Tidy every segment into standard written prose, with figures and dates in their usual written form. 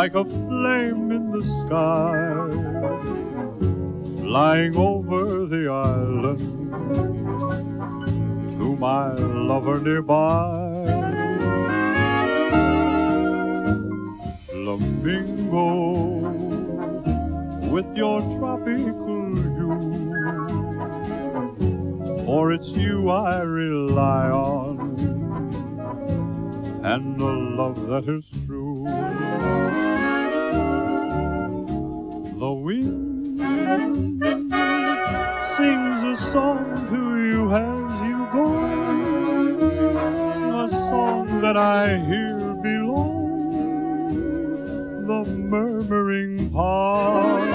like a flame in the sky, flying over the island to my lover nearby. Flamingo, with your tropical hue, for it's you I rely on, and a love that is true. The wind sings a song to you as you go, a song that I hear below the murmuring pond.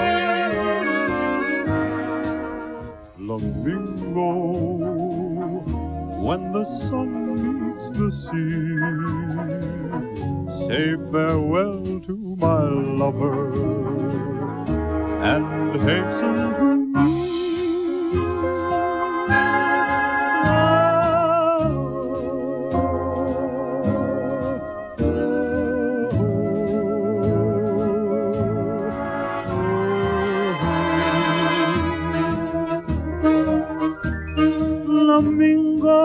Flamingo, when the sun meets the sea, say farewell to my lover and hasten to me. Flamingo,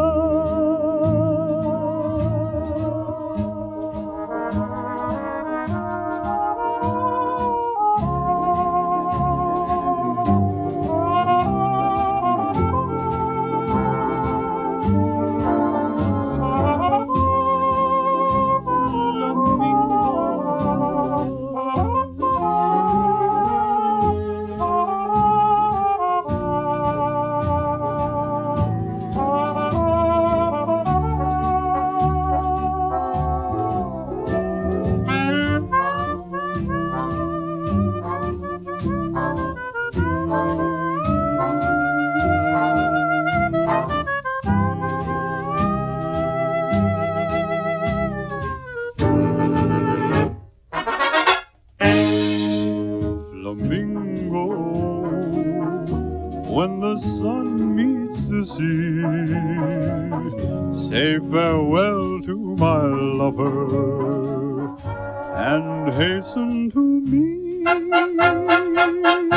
Flamingo, when the sun meets the sea, say farewell to my lover and hasten to me.